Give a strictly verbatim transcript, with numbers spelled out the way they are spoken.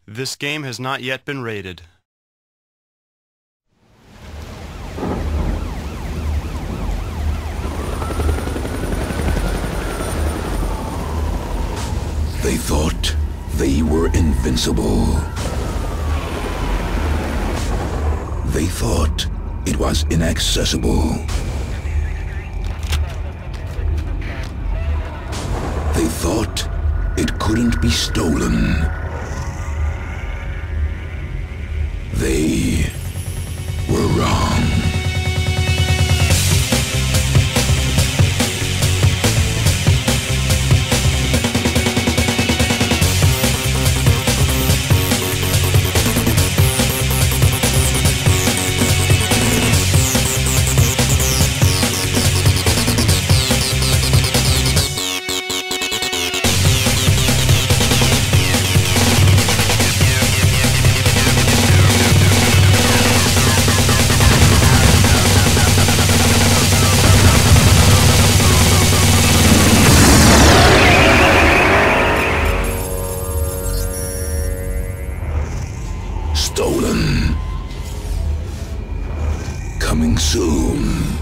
This game has not yet been rated. They thought they were invincible. They thought it was inaccessible. They thought it couldn't be stolen. They were wrong. Stolen. Coming soon.